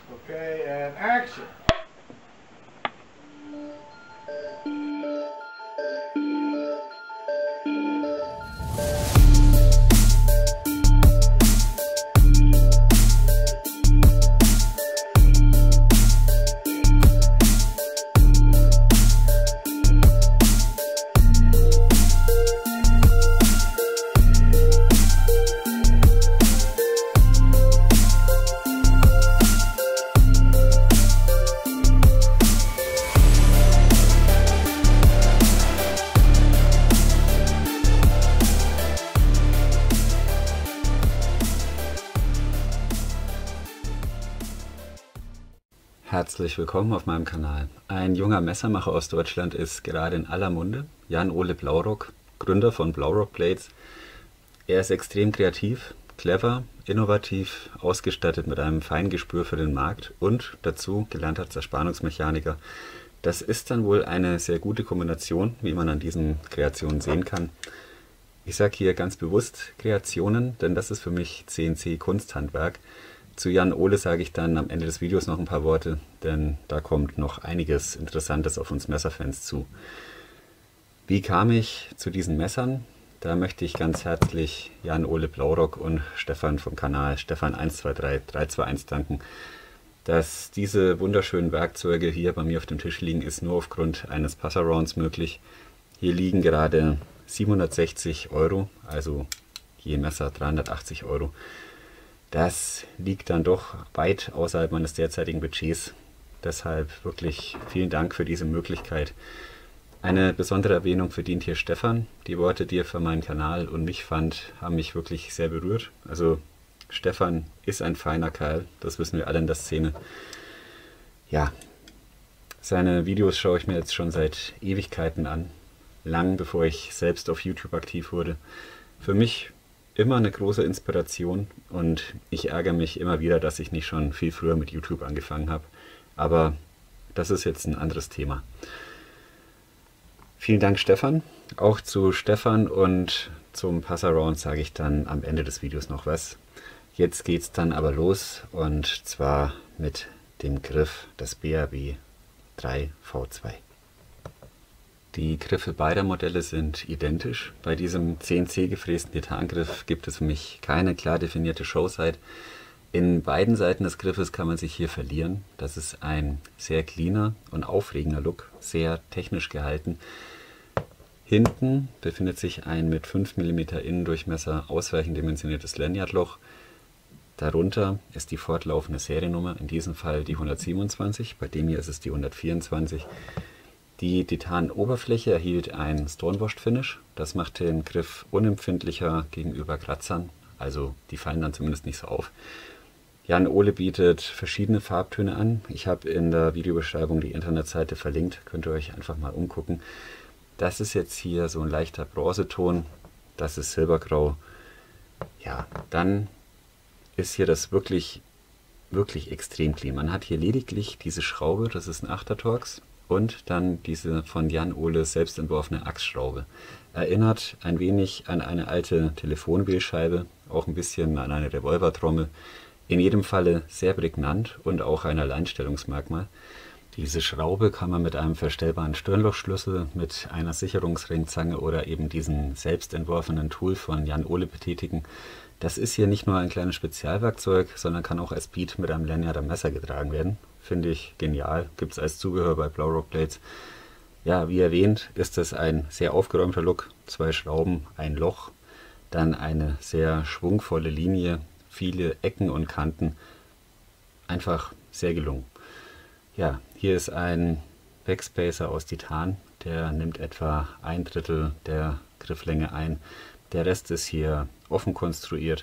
Okay, and action. Herzlich willkommen auf meinem Kanal. Ein junger Messermacher aus Deutschland ist gerade in aller Munde, Jan-Ole Blaurock, Gründer von Blaurock Blades. Er ist extrem kreativ, clever, innovativ, ausgestattet mit einem feinen Gespür für den Markt und dazu gelernter Zerspannungsmechaniker. Das ist dann wohl eine sehr gute Kombination, wie man an diesen Kreationen sehen kann. Ich sage hier ganz bewusst Kreationen, denn das ist für mich CNC-Kunsthandwerk. Zu Jan-Ole sage ich dann am Ende des Videos noch ein paar Worte, denn da kommt noch einiges Interessantes auf uns Messerfans zu. Wie kam ich zu diesen Messern? Da möchte ich ganz herzlich Jan-Ole Blaurock und Stefan vom Kanal Stefan123321 danken. Dass diese wunderschönen Werkzeuge hier bei mir auf dem Tisch liegen, ist nur aufgrund eines Passarounds möglich. Hier liegen gerade 760 Euro, also je Messer 380 Euro. Das liegt dann doch weit außerhalb meines derzeitigen Budgets. Deshalb wirklich vielen Dank für diese Möglichkeit. Eine besondere Erwähnung verdient hier Stefan. Die Worte, die er für meinen Kanal und mich fand, haben mich wirklich sehr berührt. Also Stefan ist ein feiner Kerl, das wissen wir alle in der Szene. Ja, seine Videos schaue ich mir jetzt schon seit Ewigkeiten an. Lang bevor ich selbst auf YouTube aktiv wurde. Für mich immer eine große Inspiration und ich ärgere mich immer wieder, dass ich nicht schon viel früher mit YouTube angefangen habe. Aber das ist jetzt ein anderes Thema. Vielen Dank Stefan. Auch zu Stefan und zum Passaround sage ich dann am Ende des Videos noch was. Jetzt geht es dann aber los und zwar mit dem Griff des BAW 3V2. Die Griffe beider Modelle sind identisch. Bei diesem CNC gefrästen Titangriff gibt es für mich keine klar definierte Showside. In beiden Seiten des Griffes kann man sich hier verlieren. Das ist ein sehr cleaner und aufregender Look, sehr technisch gehalten. Hinten befindet sich ein mit 5 mm Innendurchmesser ausreichend dimensioniertes Lanyardloch. Darunter ist die fortlaufende Seriennummer, in diesem Fall die 127, bei dem hier ist es die 124. Die Titanoberfläche erhielt ein Stonewashed Finish. Das macht den Griff unempfindlicher gegenüber Kratzern, also die fallen dann zumindest nicht so auf. Jan-Ole bietet verschiedene Farbtöne an. Ich habe in der Videobeschreibung die Internetseite verlinkt, könnt ihr euch einfach mal umgucken. Das ist jetzt hier so ein leichter Bronzeton, das ist Silbergrau. Ja, dann ist hier das wirklich extrem clean. Man hat hier lediglich diese Schraube, das ist ein 8er Torx. Und dann diese von Jan-Ole selbst entworfene Achsschraube. Erinnert ein wenig an eine alte Telefonwählscheibe, auch ein bisschen an eine Revolvertrommel. In jedem Falle sehr prägnant und auch ein Alleinstellungsmerkmal. Diese Schraube kann man mit einem verstellbaren Stirnlochschlüssel, mit einer Sicherungsringzange oder eben diesem selbst entworfenen Tool von Jan-Ole betätigen. Das ist hier nicht nur ein kleines Spezialwerkzeug, sondern kann auch als Beat mit einem Lanyard am Messer getragen werden. Finde ich genial, gibt es als Zubehör bei Blaurock Blades. Ja, wie erwähnt, ist es ein sehr aufgeräumter Look. 2 Schrauben, ein Loch, dann eine sehr schwungvolle Linie, viele Ecken und Kanten. Einfach sehr gelungen. Ja, hier ist ein Backspacer aus Titan, der nimmt etwa 1/3 der Grifflänge ein. Der Rest ist hier offen konstruiert.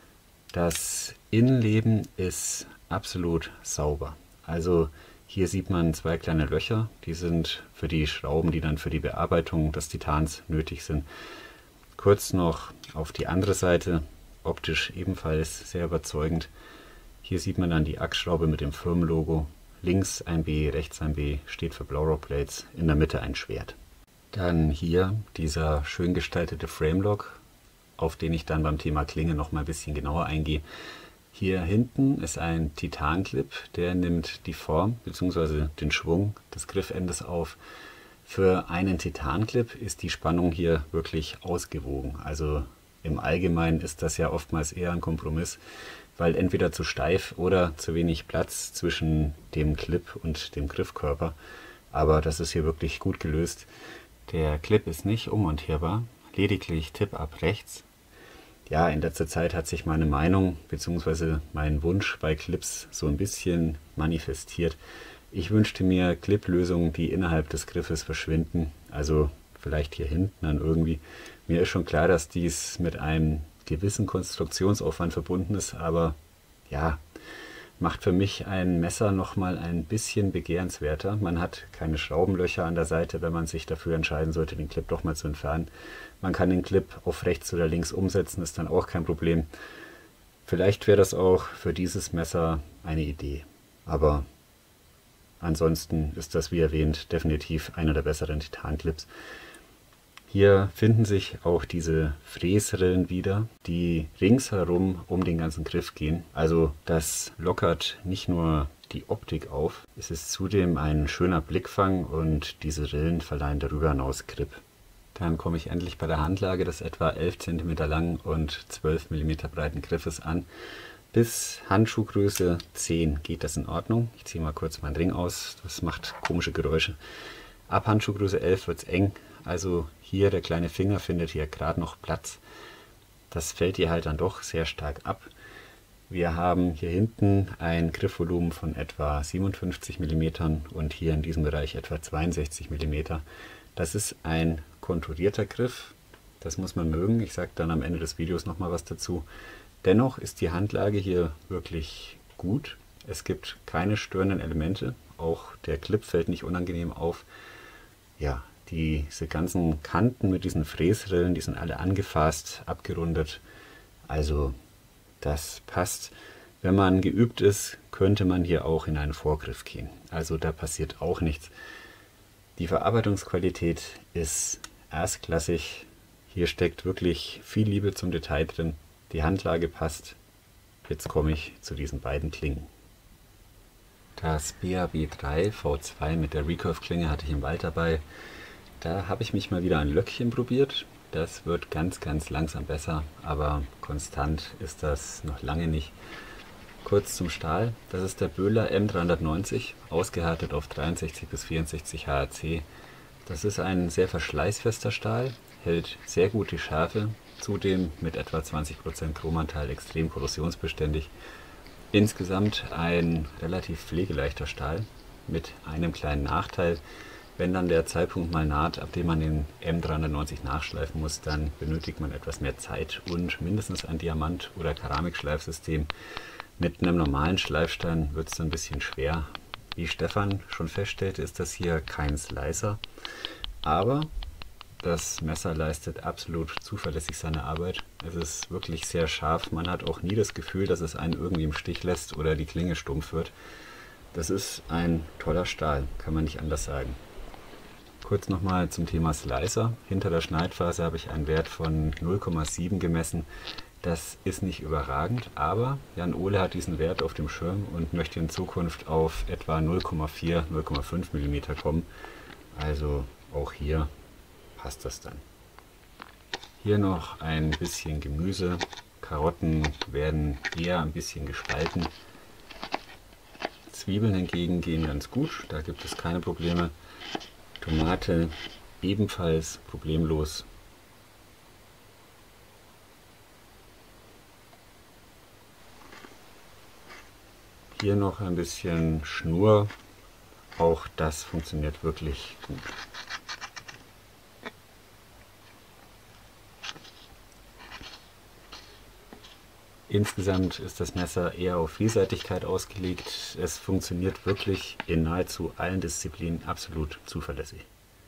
Das Innenleben ist absolut sauber. Also hier sieht man 2 kleine Löcher, die sind für die Schrauben, die dann für die Bearbeitung des Titans nötig sind. Kurz noch auf die andere Seite, optisch ebenfalls sehr überzeugend. Hier sieht man dann die Achsschraube mit dem Firmenlogo. Links ein B, rechts ein B, steht für Blaurock Blades, in der Mitte ein Schwert. Dann hier dieser schön gestaltete Framelock, auf den ich dann beim Thema Klinge noch mal ein bisschen genauer eingehe. Hier hinten ist ein Titanclip, der nimmt die Form bzw. den Schwung des Griffendes auf. Für einen Titanclip ist die Spannung hier wirklich ausgewogen. Also im Allgemeinen ist das ja oftmals eher ein Kompromiss, weil entweder zu steif oder zu wenig Platz zwischen dem Clip und dem Griffkörper. Aber das ist hier wirklich gut gelöst. Der Clip ist nicht ummontierbar, lediglich Tip-Up rechts. Ja, in letzter Zeit hat sich meine Meinung bzw. mein Wunsch bei Clips so ein bisschen manifestiert. Ich wünschte mir Clip-Lösungen, die innerhalb des Griffes verschwinden, also vielleicht hier hinten dann irgendwie. Mir ist schon klar, dass dies mit einem gewissen Konstruktionsaufwand verbunden ist, aber ja, macht für mich ein Messer nochmal ein bisschen begehrenswerter. Man hat keine Schraubenlöcher an der Seite, wenn man sich dafür entscheiden sollte, den Clip doch mal zu entfernen. Man kann den Clip auf rechts oder links umsetzen, ist dann auch kein Problem. Vielleicht wäre das auch für dieses Messer eine Idee. Aber ansonsten ist das, wie erwähnt, definitiv einer der besseren Titanclips. Hier finden sich auch diese Fräsrillen wieder, die ringsherum um den ganzen Griff gehen. Also das lockert nicht nur die Optik auf, es ist zudem ein schöner Blickfang und diese Rillen verleihen darüber hinaus Grip. Dann komme ich endlich bei der Handlage des etwa 11 cm langen und 12 mm breiten Griffes an. Bis Handschuhgröße 10 geht das in Ordnung. Ich ziehe mal kurz meinen Ring aus, das macht komische Geräusche. Ab Handschuhgröße 11 wird es eng, also hier der kleine Finger findet hier gerade noch Platz. Das fällt hier halt dann doch sehr stark ab. Wir haben hier hinten ein Griffvolumen von etwa 57 mm und hier in diesem Bereich etwa 62 mm. Das ist ein konturierter Griff, das muss man mögen. Ich sage dann am Ende des Videos nochmal was dazu. Dennoch ist die Handlage hier wirklich gut. Es gibt keine störenden Elemente, auch der Clip fällt nicht unangenehm auf. Ja, diese ganzen Kanten mit diesen Fräsrillen, die sind alle angefasst, abgerundet. Also das passt. Wenn man geübt ist, könnte man hier auch in einen Vorgriff gehen. Also da passiert auch nichts. Die Verarbeitungsqualität ist erstklassig. Hier steckt wirklich viel Liebe zum Detail drin. Die Handlage passt. Jetzt komme ich zu diesen beiden Klingen. Das BAW 3 V2 mit der Recurve-Klinge hatte ich im Wald dabei. Da habe ich mich mal wieder ein Löckchen probiert. Das wird ganz, ganz langsam besser, aber konstant ist das noch lange nicht. Kurz zum Stahl. Das ist der Böhler M390, ausgehärtet auf 63 bis 64 HRC. Das ist ein sehr verschleißfester Stahl, hält sehr gut die Schärfe, zudem mit etwa 20% Chromanteil extrem korrosionsbeständig. Insgesamt ein relativ pflegeleichter Stahl mit einem kleinen Nachteil. Wenn dann der Zeitpunkt mal naht, ab dem man den M390 nachschleifen muss, dann benötigt man etwas mehr Zeit und mindestens ein Diamant- oder Keramikschleifsystem. Mit einem normalen Schleifstein wird es ein bisschen schwer. Wie Stefan schon feststellte, ist das hier kein Slicer, aber das Messer leistet absolut zuverlässig seine Arbeit. Es ist wirklich sehr scharf. Man hat auch nie das Gefühl, dass es einen irgendwie im Stich lässt oder die Klinge stumpf wird. Das ist ein toller Stahl, kann man nicht anders sagen. Kurz nochmal zum Thema Slicer. Hinter der Schneidphase habe ich einen Wert von 0,7 gemessen. Das ist nicht überragend, aber Jan Ole hat diesen Wert auf dem Schirm und möchte in Zukunft auf etwa 0,4, 0,5 mm kommen. Also auch hier passt das dann. Hier noch ein bisschen Gemüse. Karotten werden eher ein bisschen gespalten. Zwiebeln hingegen gehen ganz gut, da gibt es keine Probleme. Tomate ebenfalls problemlos. Hier noch ein bisschen Schnur, auch das funktioniert wirklich gut. Insgesamt ist das Messer eher auf Vielseitigkeit ausgelegt. Es funktioniert wirklich in nahezu allen Disziplinen absolut zuverlässig.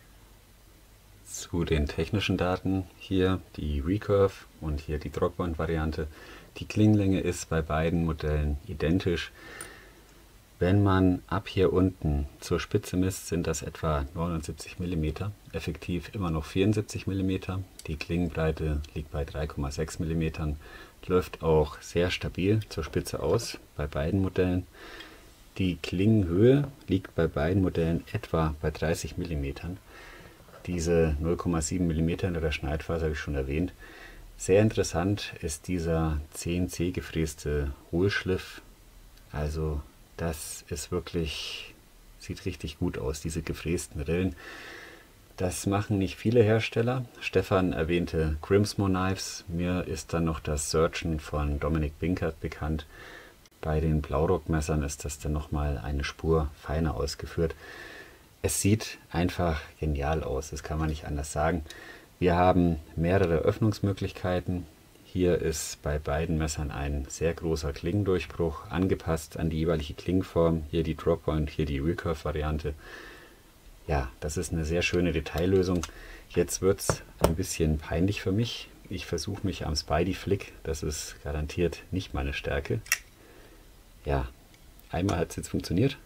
Zu den technischen Daten hier die Recurve und hier die Droppoint-Variante. Die Klingenlänge ist bei beiden Modellen identisch. Wenn man ab hier unten zur Spitze misst, sind das etwa 79 mm, effektiv immer noch 74 mm. Die Klingenbreite liegt bei 3,6 mm. läuft auch sehr stabil zur Spitze aus bei beiden Modellen. Die Klingenhöhe liegt bei beiden Modellen etwa bei 30 mm. Diese 0,7 mm in der Schneidphase habe ich schon erwähnt. Sehr interessant ist dieser CNC gefräste Hohlschliff. Also das ist wirklich, sieht richtig gut aus, diese gefrästen Rillen. Das machen nicht viele Hersteller. Stefan erwähnte Grimsmo Knives. Mir ist dann noch das Surgeon von Dominik Binkert bekannt. Bei den Blaurock-Messern ist das dann nochmal eine Spur feiner ausgeführt. Es sieht einfach genial aus, das kann man nicht anders sagen. Wir haben mehrere Öffnungsmöglichkeiten. Hier ist bei beiden Messern ein sehr großer Klingendurchbruch, angepasst an die jeweilige Klingenform. Hier die Droppoint, hier die Recurve-Variante. Ja, das ist eine sehr schöne Detaillösung. Jetzt wird es ein bisschen peinlich für mich. Ich versuche mich am Spidey Flick. Das ist garantiert nicht meine Stärke. Ja, einmal hat es jetzt funktioniert.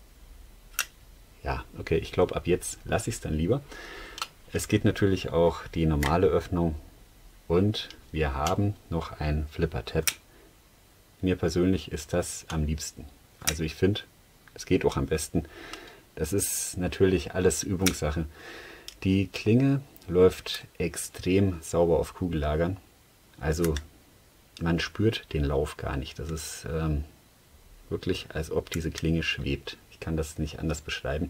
Ja, okay, ich glaube, ab jetzt lasse ich es dann lieber. Es geht natürlich auch die normale Öffnung und wir haben noch ein Flipper-Tab. Mir persönlich ist das am liebsten. Also ich finde, es geht auch am besten. Das ist natürlich alles Übungssache. Die Klinge läuft extrem sauber auf Kugellagern. Also man spürt den Lauf gar nicht. Das ist wirklich, als ob diese Klinge schwebt. Ich kann das nicht anders beschreiben.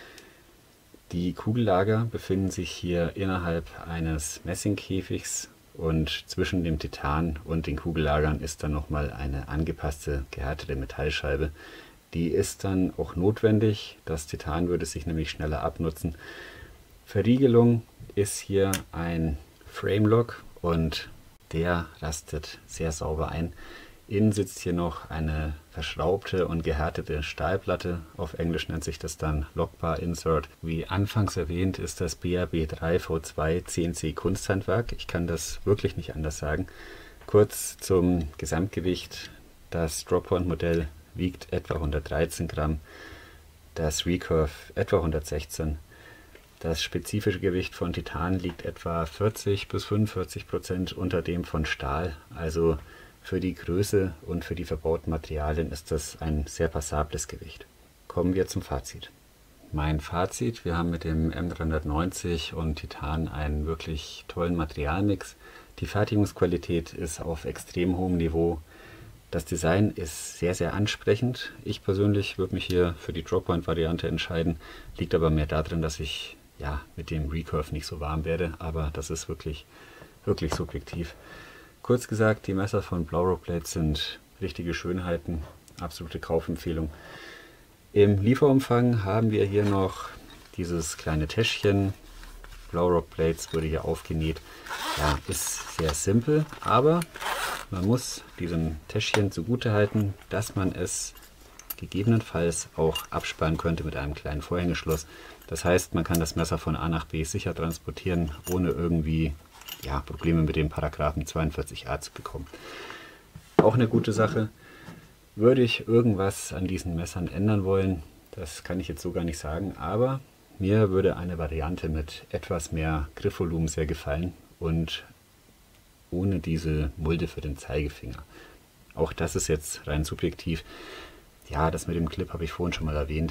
Die Kugellager befinden sich hier innerhalb eines Messingkäfigs und zwischen dem Titan und den Kugellagern ist dann nochmal eine angepasste, gehärtete Metallscheibe. Die ist dann auch notwendig. Das Titan würde sich nämlich schneller abnutzen. Verriegelung ist hier ein Frame-Lock und der rastet sehr sauber ein. Innen sitzt hier noch eine verschraubte und gehärtete Stahlplatte. Auf Englisch nennt sich das dann Lockbar Insert. Wie anfangs erwähnt ist das BRB3 V2 CNC Kunsthandwerk. Ich kann das wirklich nicht anders sagen. Kurz zum Gesamtgewicht. Das Droppoint-Modell wiegt etwa 113 Gramm, das Recurve etwa 116. Das spezifische Gewicht von Titan liegt etwa 40 bis 45% unter dem von Stahl. Also für die Größe und für die verbauten Materialien ist das ein sehr passables Gewicht. Kommen wir zum Fazit. Mein Fazit: Wir haben mit dem M390 und Titan einen wirklich tollen Materialmix. Die Fertigungsqualität ist auf extrem hohem Niveau. Das Design ist sehr, sehr ansprechend. Ich persönlich würde mich hier für die Droppoint-Variante entscheiden. Liegt aber mehr darin, dass ich mit dem Recurve nicht so warm werde. Aber das ist wirklich, wirklich subjektiv. Kurz gesagt, die Messer von Blaurock Blades sind richtige Schönheiten. Absolute Kaufempfehlung. Im Lieferumfang haben wir hier noch dieses kleine Täschchen. Blaurock Blades wurde hier aufgenäht. Ja, ist sehr simpel, aber man muss diesem Täschchen zugutehalten, dass man es gegebenenfalls auch absperren könnte mit einem kleinen Vorhängeschloss. Das heißt, man kann das Messer von A nach B sicher transportieren, ohne irgendwie Probleme mit dem Paragraphen 42a zu bekommen. Auch eine gute Sache. Würde ich irgendwas an diesen Messern ändern wollen, das kann ich jetzt so gar nicht sagen, aber mir würde eine Variante mit etwas mehr Griffvolumen sehr gefallen und ohne diese Mulde für den Zeigefinger. Auch das ist jetzt rein subjektiv. Ja, das mit dem Clip habe ich vorhin schon mal erwähnt.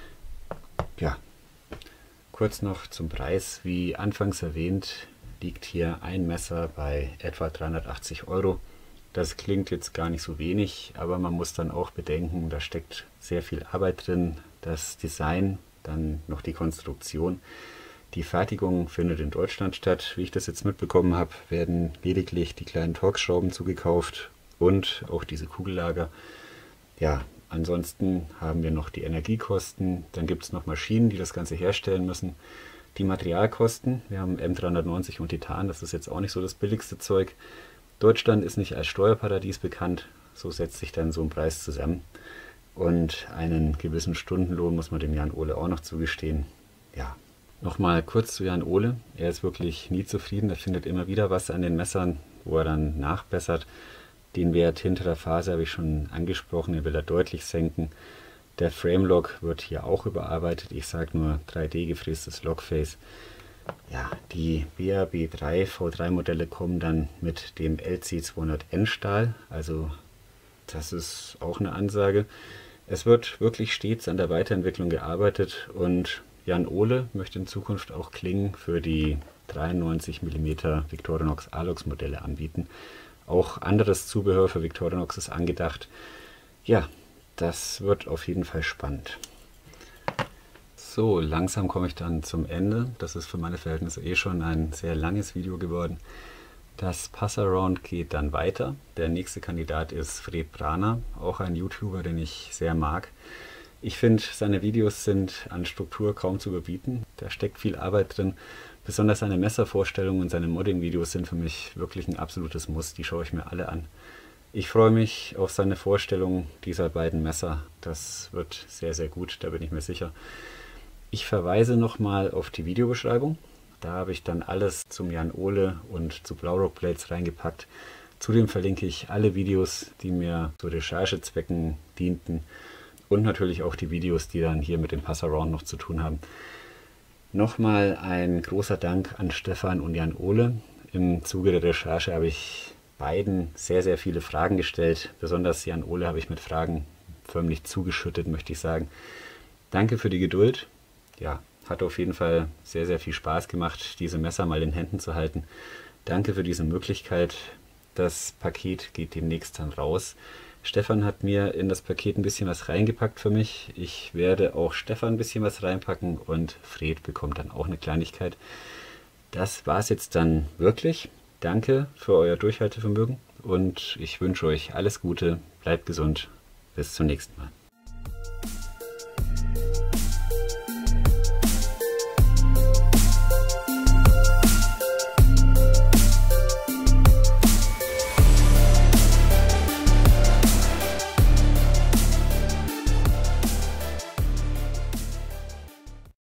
Ja, kurz noch zum Preis. Wie anfangs erwähnt, liegt hier ein Messer bei etwa 380 Euro. Das klingt jetzt gar nicht so wenig, aber man muss dann auch bedenken, da steckt sehr viel Arbeit drin. Das Design, dann noch die Konstruktion. Die Fertigung findet in Deutschland statt. Wie ich das jetzt mitbekommen habe, werden lediglich die kleinen Torx-Schrauben zugekauft und auch diese Kugellager. Ja, ansonsten haben wir noch die Energiekosten. Dann gibt es noch Maschinen, die das Ganze herstellen müssen. Die Materialkosten. Wir haben M390 und Titan. Das ist jetzt auch nicht so das billigste Zeug. Deutschland ist nicht als Steuerparadies bekannt. So setzt sich dann so ein Preis zusammen. Und einen gewissen Stundenlohn muss man dem Jan Ole auch noch zugestehen. Ja. Nochmal kurz zu Jan Ole. Er ist wirklich nie zufrieden. Er findet immer wieder was an den Messern, wo er dann nachbessert. Den Wert hinterer Phase habe ich schon angesprochen. Den will er deutlich senken. Der Frame-Lock wird hier auch überarbeitet. Ich sage nur 3D gefrästes Lockface. Ja, die BAB3 V3 Modelle kommen dann mit dem LC200N Stahl, also das ist auch eine Ansage. Es wird wirklich stets an der Weiterentwicklung gearbeitet und Jan Ohle möchte in Zukunft auch Klingen für die 93 mm Victorinox Alox Modelle anbieten. Auch anderes Zubehör für Victorinox ist angedacht. Ja, das wird auf jeden Fall spannend. So, langsam komme ich dann zum Ende. Das ist für meine Verhältnisse eh schon ein sehr langes Video geworden. Das Passaround geht dann weiter. Der nächste Kandidat ist Fred Brana, auch ein YouTuber, den ich sehr mag. Ich finde, seine Videos sind an Struktur kaum zu überbieten. Da steckt viel Arbeit drin. Besonders seine Messervorstellungen und seine Modding-Videos sind für mich wirklich ein absolutes Muss. Die schaue ich mir alle an. Ich freue mich auf seine Vorstellung dieser beiden Messer. Das wird sehr, sehr gut, da bin ich mir sicher. Ich verweise nochmal auf die Videobeschreibung. Da habe ich dann alles zum Jan Ohle und zu Blaurock Blades reingepackt. Zudem verlinke ich alle Videos, die mir zu Recherchezwecken dienten und natürlich auch die Videos, die dann hier mit dem Passaround noch zu tun haben. Nochmal ein großer Dank an Stefan und Jan Ohle. Im Zuge der Recherche habe ich beiden sehr, sehr viele Fragen gestellt. Besonders Jan Ohle habe ich mit Fragen förmlich zugeschüttet, möchte ich sagen. Danke für die Geduld. Ja, hat auf jeden Fall sehr, sehr viel Spaß gemacht, diese Messer mal in Händen zu halten. Danke für diese Möglichkeit. Das Paket geht demnächst dann raus. Stefan hat mir in das Paket ein bisschen was reingepackt für mich. Ich werde auch Stefan ein bisschen was reinpacken und Fred bekommt dann auch eine Kleinigkeit. Das war es jetzt dann wirklich. Danke für euer Durchhaltevermögen und ich wünsche euch alles Gute. Bleibt gesund. Bis zum nächsten Mal.